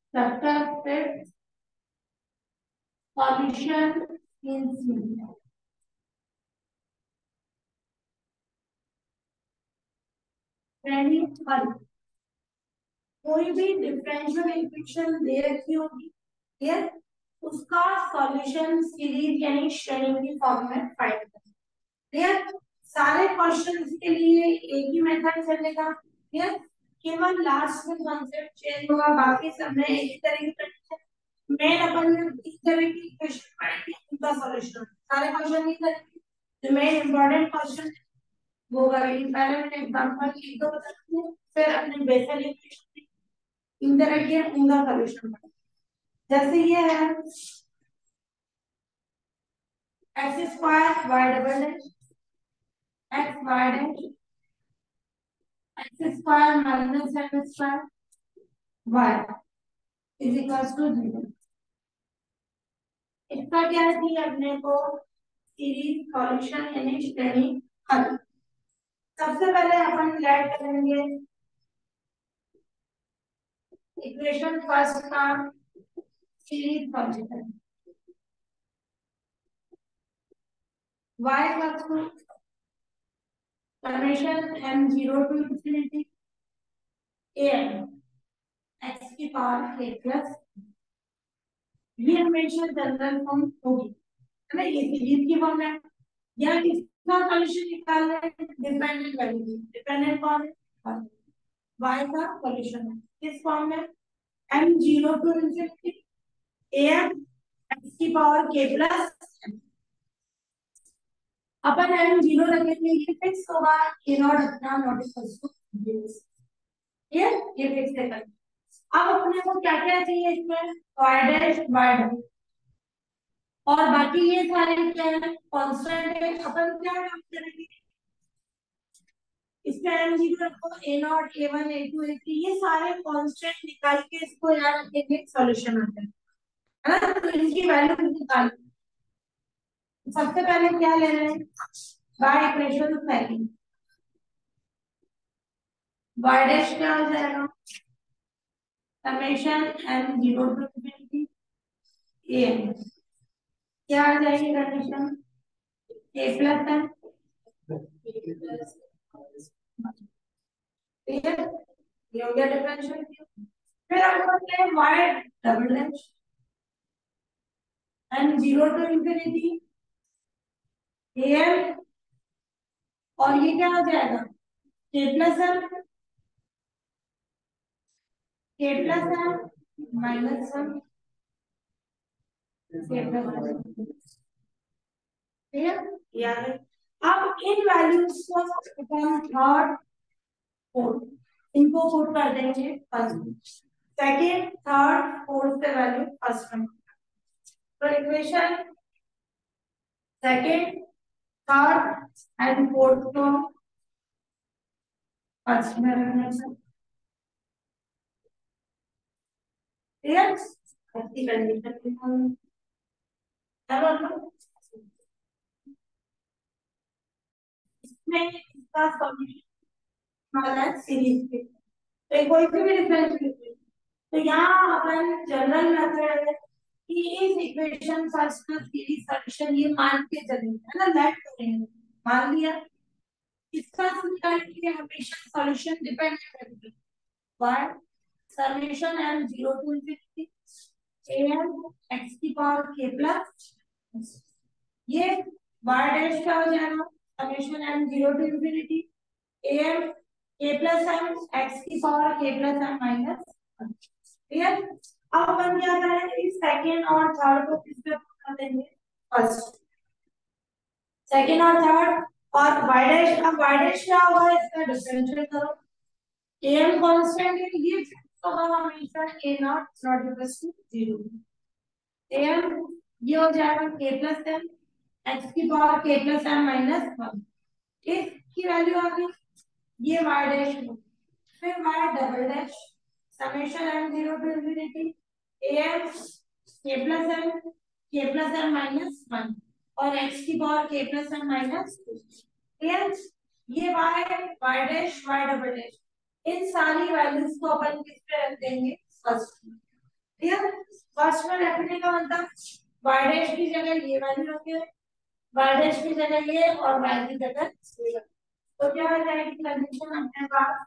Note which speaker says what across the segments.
Speaker 1: subtracted solution in C. हल कोई भी डिफरेंशियल इक्वेशन दे रखी होगी, क्लियर, उसका सॉल्यूशन सीरीज यानी श्रेणी की फॉर्म में फाइंड करें। क्लियर, सारे क्वेश्चंस के लिए एक ही मेथड चलेगा। क्लियर, केवल लास्ट में कॉन्सेप्ट चेंज होगा, बाकी सब में एक ही तरह की कंडीशन। मेन अपन इस तरह की इक्वेशन पढ़ेंगे, उनका सॉल्यूशन सारे क्वेश्चन नहीं करेंगे। जो मेन इंपॉर्टेंट क्वेश्चन वो करेंगे। पहले मैंने एग्जांपल एक दो बता दिए, फिर अपने बेसिक इक्वेशन इन तरह के उनका सॉल्यूशन पढ़ेंगे। जैसे ये है x square y double dash x y dash x square minus x square y is equal to 0। इसका क्या है अपने को सीरीज सॉल्यूशन यानी श्रेणी हल। सबसे पहले अपन लेट करेंगे इक्वेशन फर्स्ट का series solution y equal to summation m0 to infinity an x की पावर a प्लस, ये हमेशा जनरल फॉर्म होगी, है ना, ये सीरीज की फॉर्म है। या इसका सॉल्यूशन निकालना है डिपेंडेंट वैल्यू, डिपेंडेंट कौन है y का सॉल्यूशन है किस फॉर्म में m0 to infinity an x की पावर k प्लस। अपन m0 रखेंगे, ये फिक्स होगा a नॉट अपना नॉट इक्वल टू 0, ये फिक्स है। अब अपने को क्या क्या चाहिए इसमें y डैश y डैश और बाकी ये सारे क्या है कांस्टेंट है। अपन क्या काम करेंगे इसका m0 रखो a not a1 a2 a3 ये सारे कांस्टेंट निकाल के इसको यार रखेंगे सॉल्यूशन आता है ना, तो इनकी वैल्यू निकाल। सबसे पहले क्या ले रहे हैं by equation second y dash क्या हो जाएगा summation m0 to infinity a क्या आ जाएगी कंडीशन a प्लस m, ठीक है, ये हो गया डिफरेंशियल। फिर हम करते हैं y double dash m0 to infinity am और ये क्या हो जाएगा k plus m minus m k plus m, ठीक है, यार अब इन वैल्यूज को अपन थर्ड फोर्थ इनको पुट कर देंगे फर्स्ट सेकंड थर्ड फोर्थ पे वैल्यू फर्स्ट में, तो equation second third and fourth को फर्स्ट में रखने से क्लियर। अच्छी कंडीशन चलो इसमें इसका सॉल्यूशन हमारा सीरीज के तो कोई सी भी डिफरेंशियल इक्वेशन, तो यहाँ अपन जनरल मेथड है कि इस इक्वेशन फर्स्ट का सीरीज सॉल्यूशन ये मान के चलेंगे, है ना, लेट करेंगे मान लिया। इसका निकालने के लिए हमेशा सॉल्यूशन डिपेंडेंट रहेगी पर summation m0 to infinity am x की पावर k प्लस, ये y डैश क्या हो जाएगा summation m0 to infinity am k plus m x की power k plus m minus, clear. अब अपन क्या करेंगे इस सेकंड और थर्ड को किस पे पुट कर देंगे फर्स्ट, सेकंड और थर्ड और y डैश, अब y डैश क्या होगा इसका डिफरेंशियल करो am कांस्टेंट है ये फिक्स होगा हमेशा a not not equal to 0 am ये हो जाएगा k प्लस m x की power k plus m minus 1, इसकी वैल्यू आ गई ये y डैश हो, फिर y double dash summation m0 to infinity am k plus m minus 1 और x की power k plus m minus 2, clear. ये y dash y double dash इन सारी वैल्यूज को अपन किस पे रख देंगे फर्स्ट में, क्लियर। फर्स्ट में रखने का मतलब y डैश की जगह ये वैल्यू रखे, y डैश की जगह ये और y की जगह ये। तो क्या हो जाएगी कंडीशन अपने पास,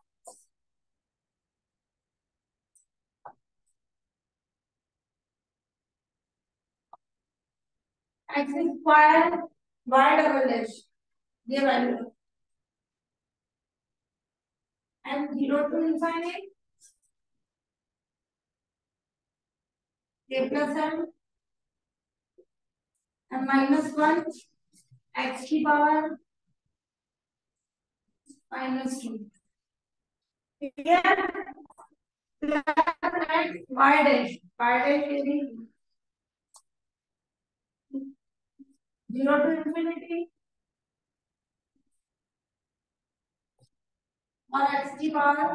Speaker 1: x square y double dash ये value and 0 to infinity a plus m and minus 1 x की पावर माइनस 2, ठीक है। प्लस y डैश ये भी 0 टू इंफिनिटी और x की पावर,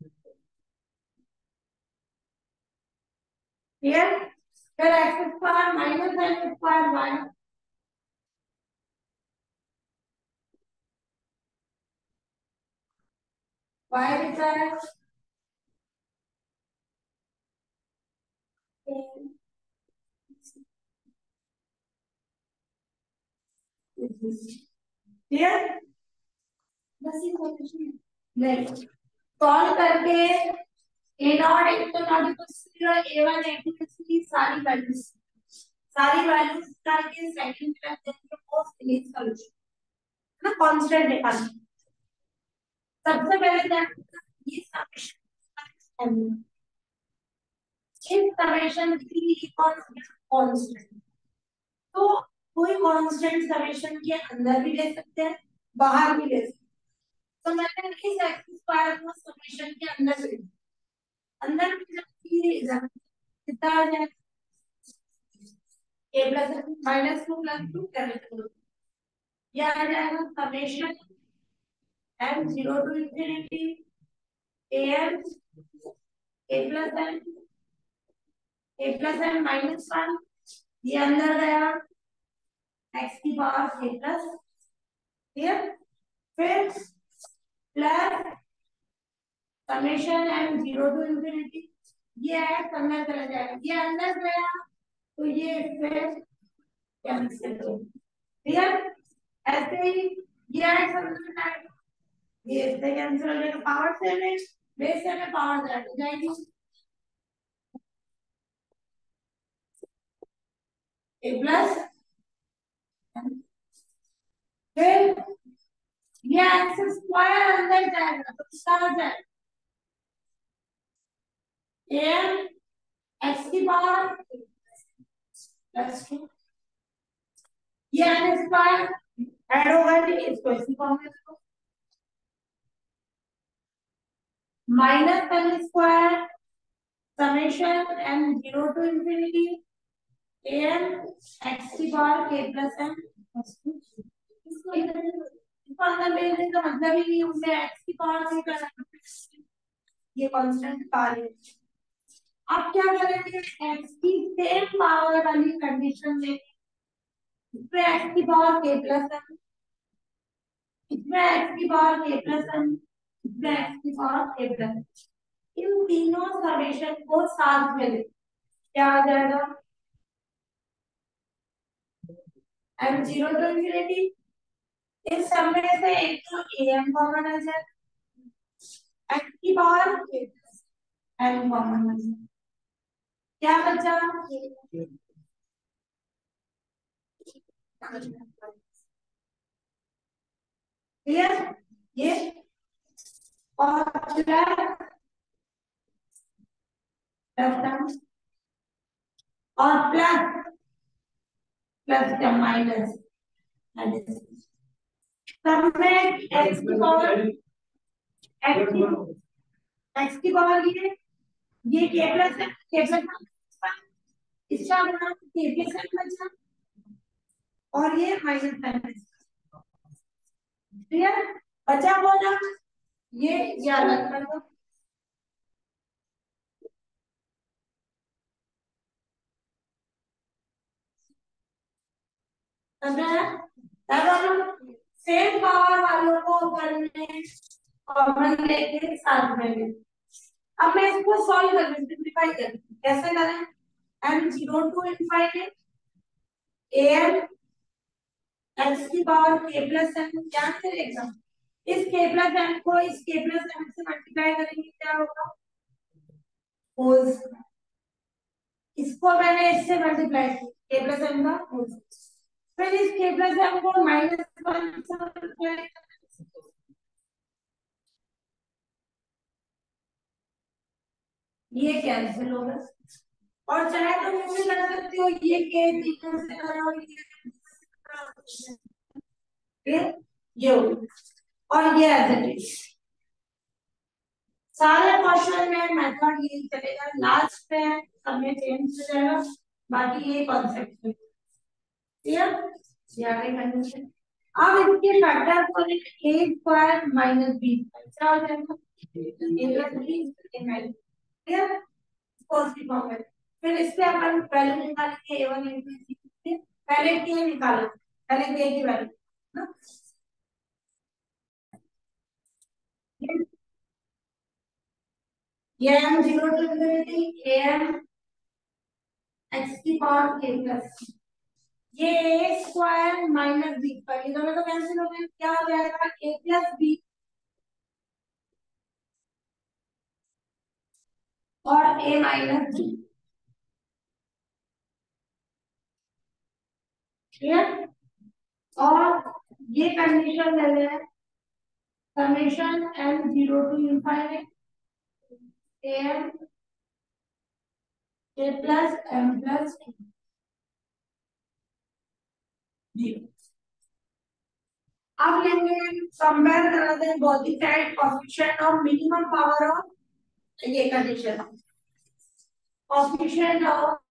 Speaker 1: क्लियर। फिर x square minus m square y लिखा है क्लियर। बस ये क्वेश्चन नहीं सॉल्व करके ए नॉट एक तो not equal to a one a two की सारी वैल्यूज करके सेकंड क्वेश्चन के को फिनिश सॉल्यूशन ना कांस्टेंट निकालना। सबसे पहले क्या ये समेशन, इस समेशन की कौन कांस्टेंट, तो कोई कांस्टेंट समेशन के अंदर भी ले सकते हैं बाहर भी ले सकते हैं। तो मैंने इस एक्स स्क्वायर को समेशन के अंदर ले लिया। अंदर में जब ये कितना आ जाएगा a plus minus 2 plus 2 correct, ये आ जाएगा summation m 0 to infinity am a plus m minus 1, ये अंदर गया x की पावर a प्लस, क्लियर। फिर plus summation m 0 to infinity, ये x अंदर चला जाएगा, ये अंदर गया तो ये फिर कैंसिल हो, क्लियर। ऐसे ही ये x अंदर जाएगा, ये इससे कैंसिल हो जाएगा, पावर से में बेस से में पावर जाएगी a प्लस, फिर ये एक्स स्क्वायर अंदर जाएगा तो कितना हो जाएगा एम एक्स की पावर प्लस 2, ये एन स्क्वायर ऐड होगा नहीं, इसको इसी फॉर्म में रखो minus n square summation n 0 to infinity n x की पावर के प्लस एन, इसको अंदर भेजने का मतलब ही नहीं, उसे एक्स की पावर से करना, ये कांस्टेंट कार्य। अब क्या करेंगे एक्स की सेम पावर वाली कंडीशन में इसमें एक्स की पावर के प्लस एम, इसमें एक्स की पावर के प्लस एम, इसमें एक्स की पावर के प्लस, इन तीनों समेशन को साथ में ले क्या आ जाएगा एम 0 टू इंफिनिटी, इस सब में से एक तो ए एम कॉमन आ जाए, एक्स की power k plus M common आ जाए, क्या बचा क्लियर। ये और प्लस और प्लस प्लस या माइनस सब में एक्स की पावर एक्स की पावर ये के प्लस है, के प्लस इसका गुना के प्लस है बचा और ये माइनस है, क्लियर। बचा बोला ये अलग कर दो, तब हम सेम पावर वालों को करने कॉमन लेके साथ में ले, अब मैं इसको सॉल्व कर सिंपलीफाई कर कैसे करें? m zero to infinite am x की पावर k प्लस m क्या करेगा? इस k प्लस m को इस k प्लस m से मल्टीप्लाई करेंगे क्या होगा? होल। इसको मैंने इससे मल्टीप्लाई किया k प्लस m का होल। फिर इस k प्लस m को माइनस वन से मल्टीप्लाई, ये कैंसिल होगा। और चाहे तो ये भी कर सकते हो, ये k तीनों से करो, ये हो, और ये एज इट इज। सारे क्वेश्चन में मेथड यही चलेगा, लास्ट में सब में चेंज हो जाएगा, बाकी ये कॉन्सेप्ट है। क्लियर? ये आगे कंडीशन। अब इसके फैक्टर को लिखें a स्क्वायर माइनस b क्या हो जाएगा? a plus b clear? First form में फिर इससे अपन वैल्यू निकालेंगे a1 a2 पहले k निकालो, पहले k की वैल्यू ना, ये m zero to infinity am x की पावर k प्लस, ये a square minus b square, ये दोनों तो कैंसिल हो गए, क्या हो जाएगा? a प्लस b और a माइनस b। क्लियर? और ये कंडीशन ले लें, summation m zero to infinite am a plus m plus b। अब लेंगे कंपेयर कराते हैं भौतिक type coefficient of minimum power of ये कंडीशन कोएफिशिएंट ऑफ,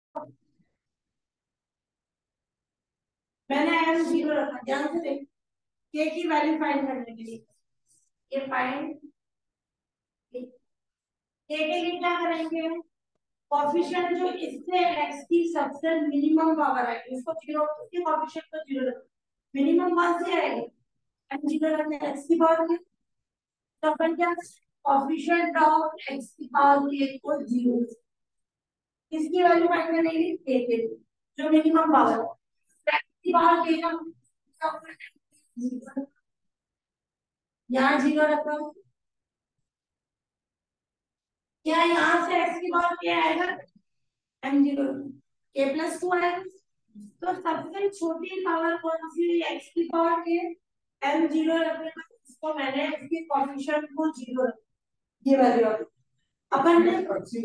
Speaker 1: मैंने m जीरो रखा, ध्यान से देख, k की वैल्यू फाइंड करने के लिए ये फाइंड k के लिए क्या करेंगे? कोएफिशिएंट जो इससे x की सबसे मिनिमम पावर है इसको जीरो, उसके कोएफिशिएंट को जीरो रखो, मिनिमम कौन सी आएगी? m जीरो रखने x की पावर में, तो अपन क्या कोएफिशिएंट ऑफ x की पावर k को जीरो, इसकी वैल्यू फाइंड करने के लिए k के लिए जो मिनिमम पावर है x की पावर k का यहाँ जीरो रखो, क्या यहाँ से x की पावर क्या आएगा? m zero k plus two आएगा। तो सबसे छोटी पावर कौन सी है? x की पावर के m जीरो रखने पर इसको मैंने इसके कोएफिशिएंट को जीरो रखा, ये वैल्यू अपन ने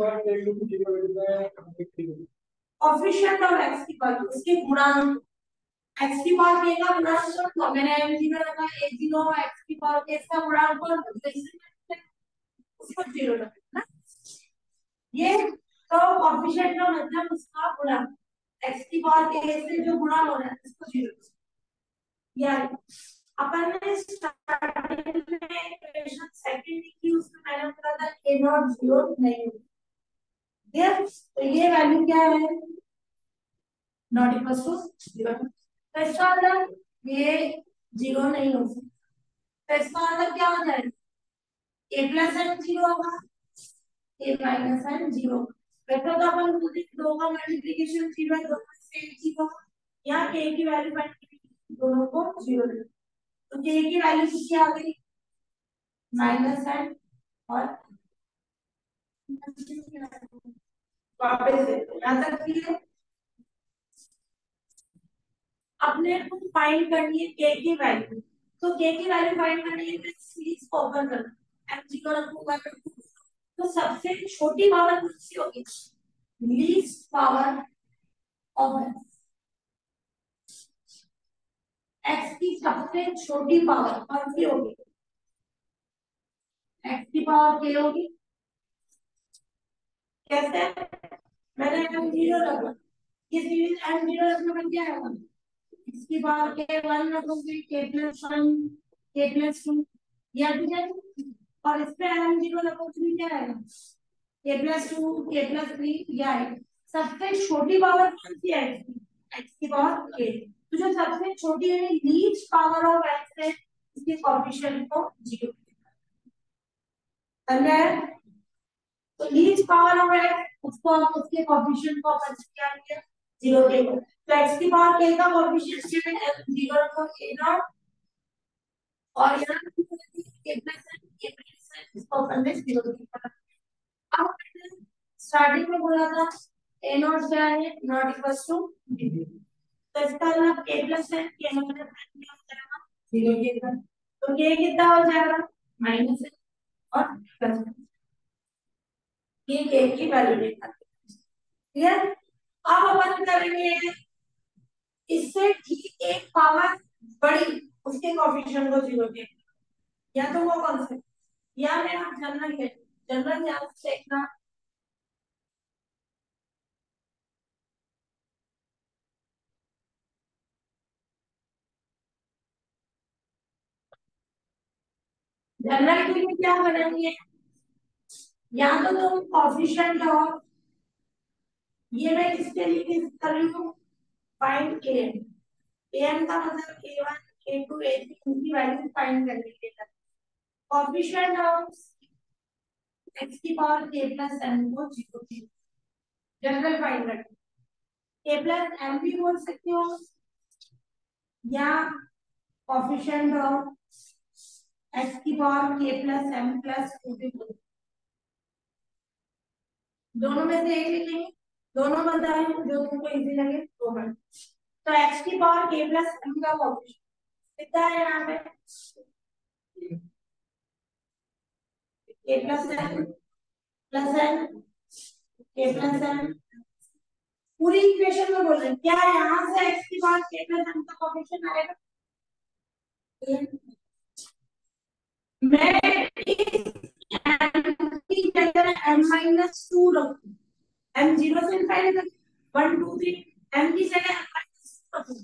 Speaker 1: कोएफिशिएंट ऑफ x की पावर उसके गुणांक, x की पावर k का गुणांक तो मैंने m जीरो रखा, a जीरो x की पावर k का गुणांक और उसको जीरो रखा ना, ये तो कोएफिशिएंट का मतलब उसका गुणांक, x की पावर k से जो गुणा हो रहा है उसको जीरो, यार अपन ने स्टार्टिंग में इक्वेशन सेकंड की उसमें मैंने बोला था a नॉट जीरो नहीं है, तो ये वैल्यू क्या है? नॉट इक्वल टू जीरो, तो इसका मतलब ये जीरो नहीं हो सकता, तो इसका मतलब क्या हो जाएगा? a प्लस m जीरो होगा, a माइनस m जीरो, वैसे तो अपन खुद ही दो का मल्टीप्लिकेशन जीरो है, दोनों से जीरो, यहाँ k की वैल्यू दोनों को जीरो, तो k की वैल्यू कितनी आ गई? माइनस है, और वापस यहाँ तक क्लियर। अपने को फाइंड करनी है k की वैल्यू, तो k की वैल्यू फाइंड करनी है तो सीरीज को ओपन करना, m जीरो रखूंगा तो सबसे छोटी पावर कौन सी होगी? लीस्ट पावर ऑफ x की सबसे छोटी पावर कौन सी होगी? x की पावर k होगी। कैसे? मैंने m जीरो रखा, ये सीरीज m जीरो रखने में क्या है? इसकी पावर के वन रखोगे, k plus one, k plus two, या ठीक है, और इस पे m जीरो रखोगे क्या आएगा? K plus two, k plus three, या है सबसे छोटी पावर कौन सी है? x की पावर k, तो जो सबसे छोटी है लीस्ट पावर ऑफ x है, इसके कोएफिशिएंट को जीरो, समझा है? तो लीस्ट पावर ऑफ x उसको हम उसके कोएफिशिएंट को अपन क्या किया 0 के तो x की पावर k का कोएफिशिएंट क्या है 0 को a नॉट और यहाँ k प्लस इसको अपन ने 0 किया। अब स्टार्टिंग में बोला था a नॉट क्या है नॉट इक्वल्स टू तो इसका मतलब k प्लस है k नॉट क्या हो जाएगा 0 के तो k कितना हो जाएगा माइनस है और प्लस ये k की वैल्यू निकाल क्लियर। अब अपन करेंगे इससे ठीक एक पावर बड़ी उसके कोएफिशिएंट को 0 के या तो वो कौन सा या मैं आप जनरल है जनरल ध्यान से देखना जनरल के लिए क्या करेंगे या तो तुम कोएफिशिएंट लो ये मैं किसके लिए कर रही हूँ फाइंड am का मतलब a1 a2 a3 इनकी वैल्यू फाइंड करने के लिए कोएफिशिएंट ऑफ x की पावर k प्लस m को 0 की जनरल फाइंड करना k प्लस m भी बोल सकते हो या कोएफिशिएंट ऑफ x की power k plus m plus 2 भी बोल दोनों में से एक लिखेंगे दोनों बताएं जो तुमको इजी लगे वो कर तो x की पावर k प्लस m का कोएफिशिएंट कितना है यहाँ पे k plus m plus m k plus m पूरी इक्वेशन में बोल रहे हैं क्या यहाँ से x की पावर k प्लस m का कोएफिशिएंट आएगा मैं इस m की जगह m माइनस 2 रखूं m 0 से इनफाइनाइट तक 1 2 3 m की जगह m माइनस 2 रखूं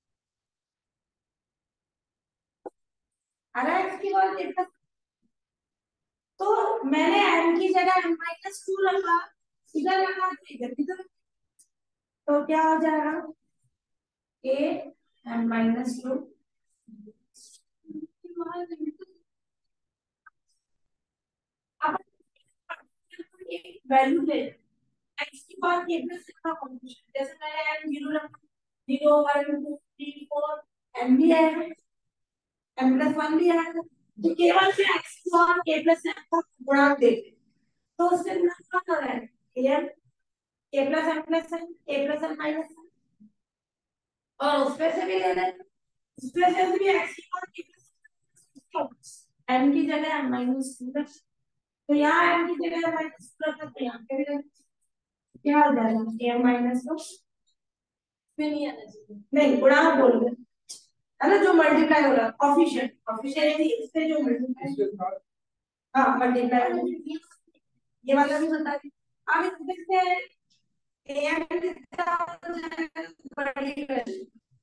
Speaker 1: अरे x की पावर k प्लस तो मैंने m की जगह m माइनस 2 रखा इधर लगा इधर इधर तो क्या हो जाएगा k m माइनस 2 अब वैल्यू ले x की पावर k प्लस का कॉम्बिनेशन जैसे मैंने m 0 रखा 0 1 2 3 4 m भी है m प्लस 1 भी है तो केवल से x की पावर k प्लस m का गुणक देते तो उससे गुणक क्या कर रहा है m k plus m plus n k plus m minus और उसमें से भी ले रहे हैं उसमें से भी x की पावर k प्लस m की जगह m माइनस 2 तो यहाँ m की जगह माइनस 2 रखा तो यहाँ पे भी क्या हो जाएगा m माइनस 2 में नहीं आना चाहिए नहीं गुणा बोल रहे है ना जो मल्टीप्लाई हो रहा है कोएफिशिएंट कोएफिशिएंट इस पे जो मल्टीप्लाई हाँ मल्टीप्लाई ये वाला भी बता दी अब इसमें से am कितना हो जाएगा बड़ी वैल्यू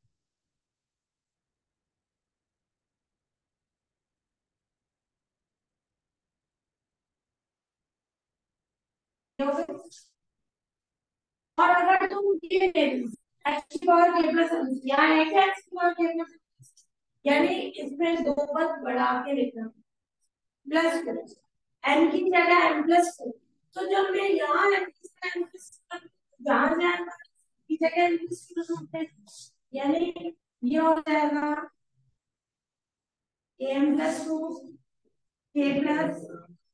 Speaker 1: और अगर तुम ये x की पावर k प्लस यहाँ है क्या x की पावर k प्लस यानी इसमें दो पद बढ़ा के लिखना प्लस प्लस n की जगह m प्लस तो जब मैं यहाँ m की जगह m प्लस जहाँ जाएगा की जगह m प्लस होते हैं यानी ये हो जाएगा am प्लस 2 k प्लस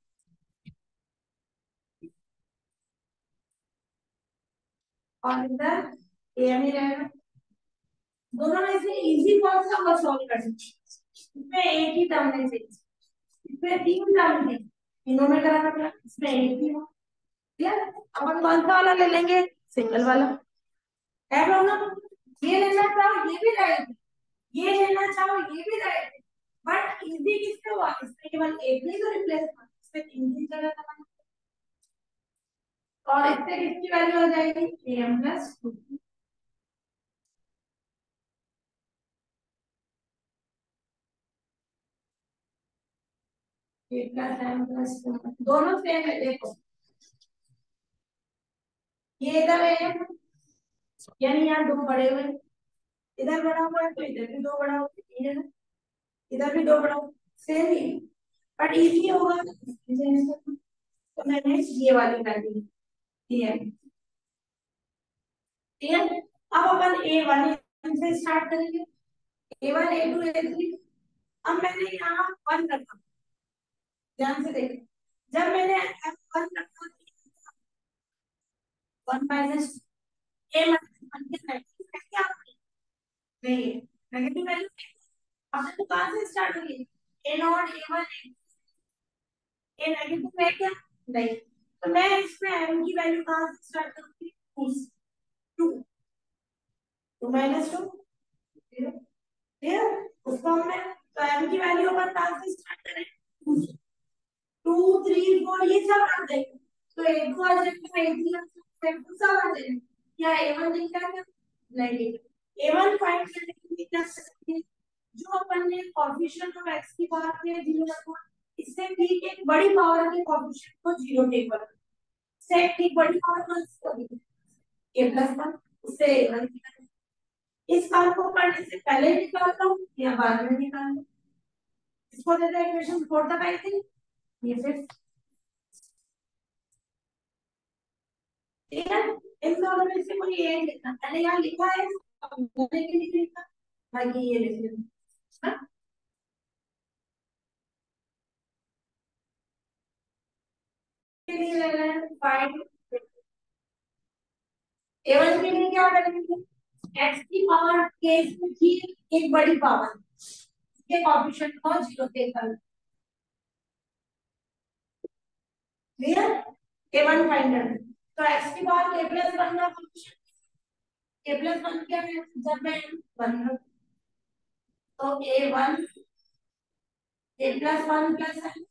Speaker 1: और इधर am ही रहेगा दोनों में से इजी कौन सा वो सॉल्व कर सकते हैं इसमें एक ही टर्म है इसमें तीन टर्म है तीनों में कराना पड़ा इसमें एक ही हो क्लियर अपन कौन सा वाला ले लेंगे सिंगल वाला है प्रॉब्लम ये लेना चाहो ये भी राइट ये लेना चाहो ये भी राइट बट इजी किससे हुआ इसमें केवल एक ही तो रिप्लेस हुआ इसमें तीन की जगह करना और इससे किसकी वैल्यू हो जाएगी am plus 2 a plus m plus 2 दोनों सेम है देखो ये इधर है यानी यहाँ दो बड़े हुए इधर बड़ा हुआ है तो इधर भी दो बड़ा हुआ है इधर भी दो बड़ा सेम ही बट इजी होगा तो मैंने ये वाली कर दी ये ठीक है। अब अपन A1 से स्टार्ट करेंगे। A1 A2 A3। अब मैंने यहाँ 1 रखा, ध्यान से देखो। जब मैंने F1 रखा, 1 माइनस A माइनस 1 के नेगेटिव है क्या? नहीं, नेगेटिव वैल्यू आपने तो कहाँ से स्टार्ट होगी? A0 A1 ए नेगेटिव है क्या? नहीं। तो मैं इसमें m की वैल्यू कहाँ से स्टार्ट करूंगी? 2 2 माइनस 2 0। उसको हमने, तो m की वैल्यू अपन कहाँ से स्टार्ट करें? 2 3 4 ये सब आ जाएंगे। तो A2 आ जाएगा, A3 आ जाएगा, A2 सब आ जाएंगे। क्या A1 दिख रहा है क्या? नहीं। A1 फाइंड करने के लिए क्या करेंगे? जो अपन ने कोएफिशिएंट ऑफ x की पावर के 0 रखा, इससे ठीक एक बड़ी पावर के कोएफिशिएंट को 0 टेक करो। से ठीक बड़ी पावर कौन सी होगी? A+1। उससे A1 इस काम को करने से पहले निकालता हूँ या बाद में निकालता हूँ? इसको देते हैं इक्वेशन 4 तक आई थी। ये फिर ठीक है। इन दोनों में से कोई एक लिखना, मैंने यहाँ लिखा है, अब बोलने के लिए लिखा, बाकी ये लिख लेना। के लिए ले रहे हैं फाइंड A1 के लिए क्या करेंगे? x की पावर के की एक बड़ी पावर के कोएफिशिएंट को 0 देकर, क्लियर? A1 फाइंड करना। तो x की पावर k+1 का कोएफिशिएंट, k+1 क्या है? जब मैं 1 तो A1 k+1 प्लस है,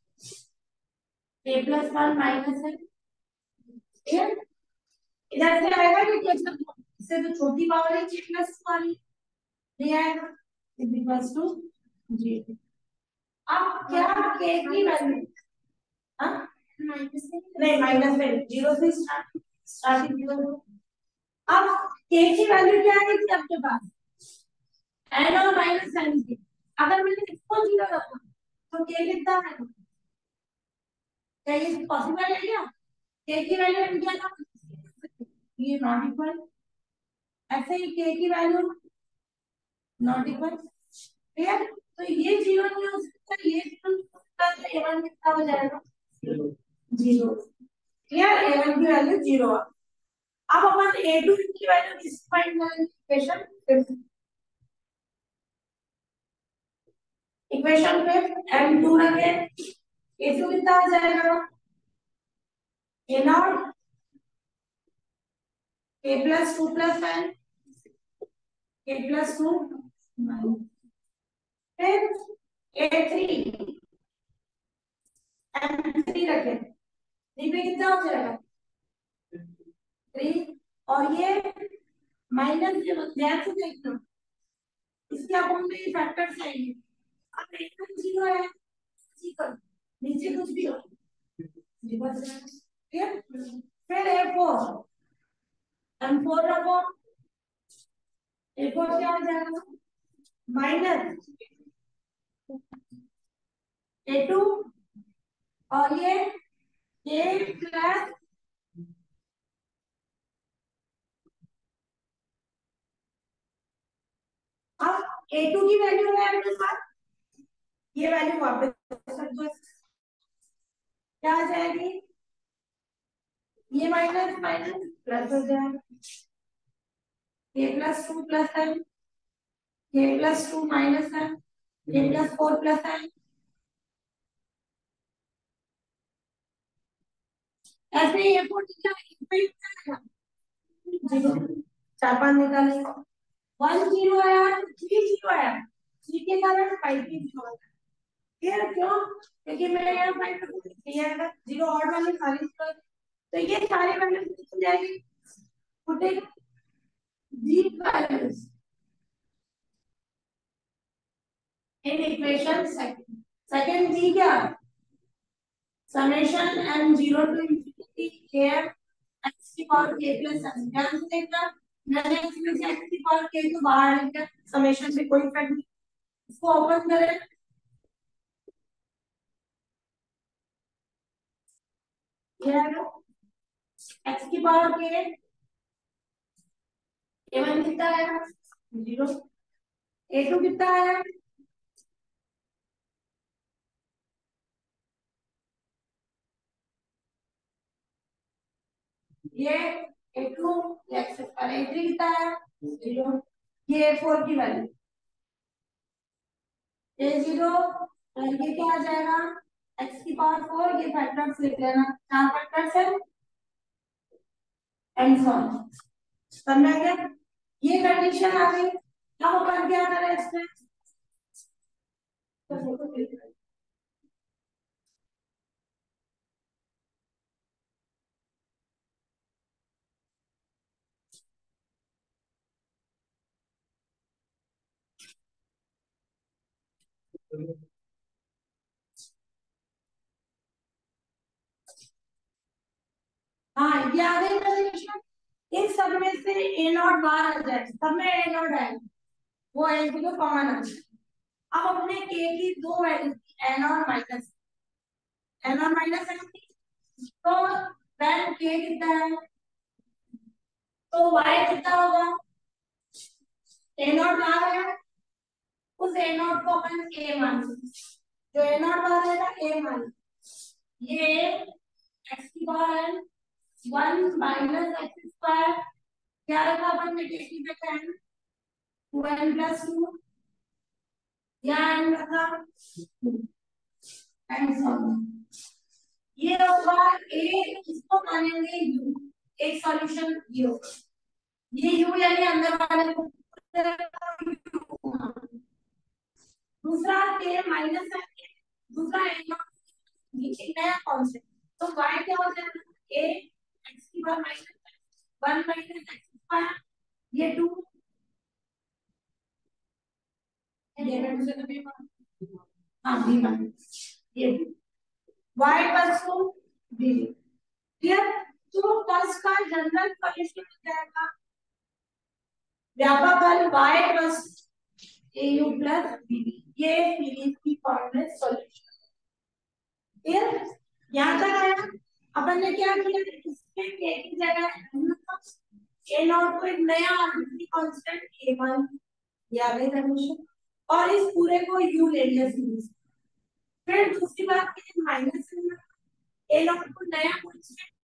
Speaker 1: k+1 माइनस है, क्लियर? इधर से आएगा कि इससे तो छोटी पावर है k+2 वाली, नहीं आएगा, इक्वल्स टू 0। अब क्या k की वैल्यू, हाँ माइनस नहीं, माइनस में 0 से स्टार्टिंग 0। अब k की वैल्यू क्या है कि आपके पास n और माइनस n की, अगर मैंने इसको 0 रखा तो k कितना है? क्या ये पॉसिबल है क्या? k की वैल्यू m क्या था? ये नॉट इक्वल। ऐसे ही k की वैल्यू नॉट इक्वल, क्लियर? तो ये 0 नहीं हो सकता, ये 0 नहीं हो सकता, तो a1 कितना हो जाएगा? 0। क्लियर? a1 की वैल्यू 0। अब अपन A2 की वैल्यू किस फाइंड करेंगे? इक्वेशन पे m2 रखे, A2 कितना आ जाएगा? A0 k+2 plus n, k+2 फिर A3 m3 रखे, 3 पे कितना हो जाएगा? 3। और ये माइनस ध्यान से देखना, इसके अकाउंट में ये फैक्टर्स आएंगे। अब एकदम 0 है, ठीक है, नीचे कुछ भी हो क्लियर? फिर A4 M4 रखो, A4 क्या आ जाएगा? माइनस A2 और ये A प्लस, अब A2 की वैल्यू है अपने पास, ये वैल्यू वापस रख दो, क्या आ जाएगी? ये माइनस माइनस प्लस हो जाएगा, k+2 प्लस है, k+2 माइनस है, k+4 प्लस है, ऐसे ही A4 निकला, 0 4 5 निकाले, 1 0 आया, 3 0 आया, 3 के कारण 5 भी 0 आया। क्लियर? क्यों? क्योंकि मैं यहाँ 5 दिया है, 0 और वाले खाली छोड़, तो ये सारे वैल्यूज निकल जाएगी, putting these values in equation second। Second थी क्या? समेशन m0 to infinity km x की पावर k प्लस m, ध्यान से देखना, मैंने इसमें से x की पावर k तो बाहर लिखा, समेशन में कोई इफेक्ट नहीं। इसको ओपन करें, ये है एक्स की पावर के A1 कितना है 0, A2 कितना है ये A2 एक्स पर A3 कितना है 0, ये A4 की वैल्यू A0 ये क्या आ जाएगा एक्स की पावर 4, ये फैक्टर्स लिख लेना, 4 फैक्टर्स है एंड सो ऑन। समझ आ गया, ये कंडीशन आ गई। अब अपन क्या करें इसमें, तो फोटो क्लिक करें। हाँ ये आ गई कंडीशन, इन सब में से ए नॉट बाहर आ जाए, सब में ए नॉट है, वो ए को कॉमन आ जाए। अब अपने के की दो वैल्यू एन और माइनस, एन और माइनस है, तो वैन के कितना है, तो वाई कितना होगा, ए नॉट बाहर है, उस ए नॉट को अपन ए मान, जो ए नॉट बाहर है ना ए मान, ये एक्स की पावर है 1 - x² क्या रखा अपन ने के की जगह 2n+2 या n रखा एंड सो ऑन। ये होगा ए, इसको मानेंगे यू, एक सॉल्यूशन ये होगा, ये यू यानी अंदर वाले को दूसरा के माइनस है, दूसरा ए नॉट, ये नया कांस्टेंट, तो y क्या हो जाएगा a x की पावर -1 - x², ये 2 ये से तो भी हाँ b1 ये y + 2 b क्लियर। तो फर्स्ट का जनरल सॉल्यूशन हो जाएगा व्यापक हल y + au + b, ये सीरीज की फॉर्मूले सॉल्यूशन। क्लियर, यहाँ तक आया। अपन ने क्या किया, इसके के की जगह ए नॉट को एक नया आर्बिट्ररी कांस्टेंट a1 याद है कंडीशन, और इस पूरे को u ले लिया सीरीज। फिर दूसरी बात की माइनस ए नॉट को नया कांस्टेंट